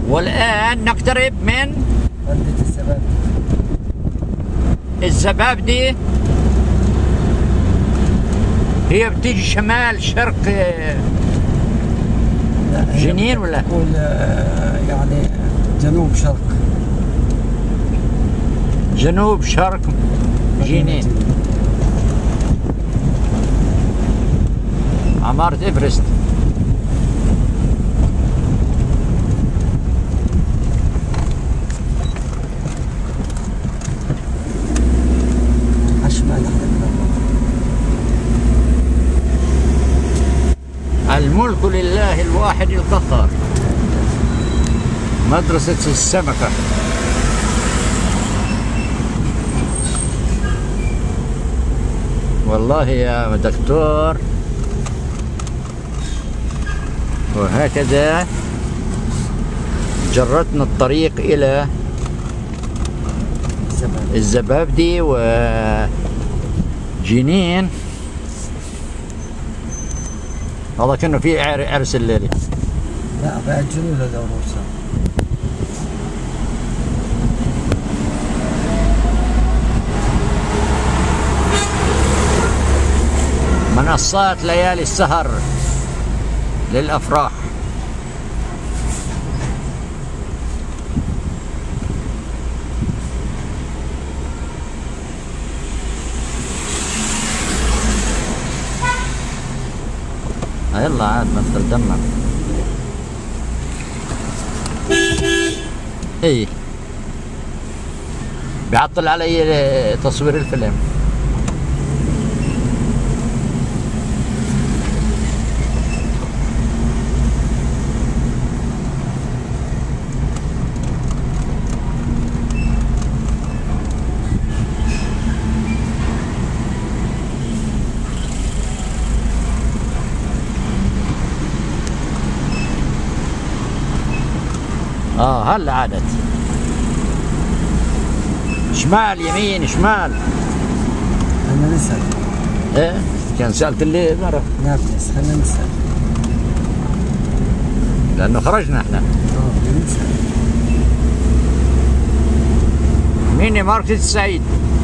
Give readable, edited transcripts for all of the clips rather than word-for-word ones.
والآن نقترب من بلدة الزبابدي. هي بتيجي شمال شرق جنين ولا؟ تقول يعني جنوب شرق. جنوب شرق جنين. عمارة إيفرست. الملك لله الواحد القهار. مدرسة السمكة. والله يا دكتور. وهكذا جرتنا الطريق إلى الزبابدي وجنين. هذا كأنه في عرس الليلة. لا بأجلوا له دروسه. منصات ليالي السهر للأفراح. يلا عاد مثل دمك. اي بيعطل علي تصوير الفيلم. هلا عادت شمال يمين شمال. خلينا نسأل. ايه كان سألت اللي مرة. نابلس خلينا نسأل. لأنه خرجنا احنا. بدنا نسأل. ميني ماركت السعيد.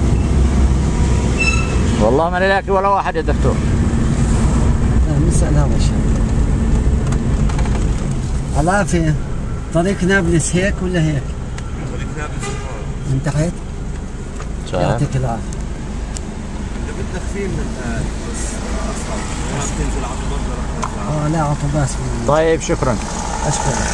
والله ما نلاقي ولا واحد يا دكتور. نسأل هذا الشيء. العافية. طريق نابلس هيك ولا هيك؟ طريق نابلس من تحت؟ يعطيك العافية. إذا بدك فيه من بس أصعب ما بتنزل على المنظرة. لا عطوا باس. طيب شكرا. أشكرك.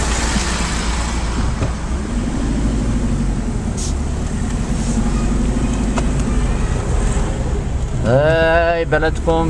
هاي بلدكم.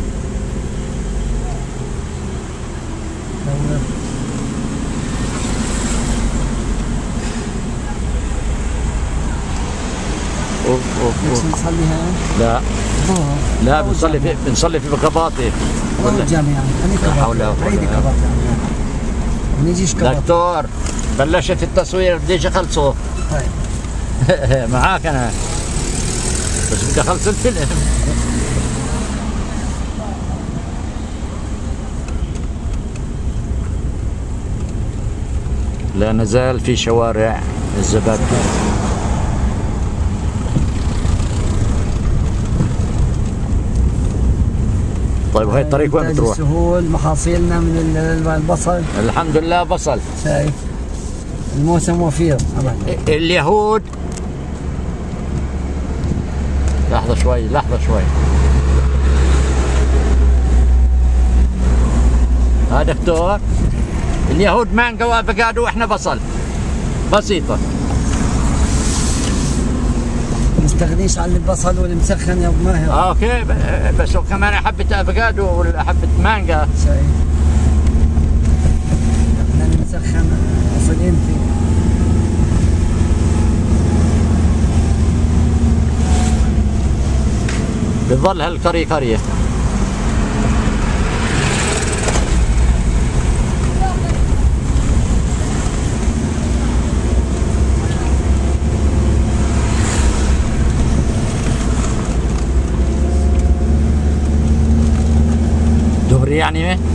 نصلي هون؟ لا لا بنصلي في بقباطي. ولا الجامع يعني. لا حول ولا قوة. عيدي كباطي يعني. ما نجيش كباطي. دكتور بلشت التصوير بديش اخلصه. طيب معاك انا بس بدي اخلص الفيلم. لا نزال في شوارع الزبابدي. طيب هاي الطريق وين بتروح؟ السهول محاصيلنا من البصل. الحمد لله بصل. شايف الموسم وفير. اليهود. لحظة شوي لحظة شوي. ها دكتور اليهود مانجا وافوكادو واحنا بصل. بسيطة. مستغنيش عن البصل والمسخن يا ابو ماهر. اوكي بس كمان حبة افوكادو ولا حبة مانجا. شايف احنا المسخن اصلين فيه. بتظل هالقرية قرية. دغري يعني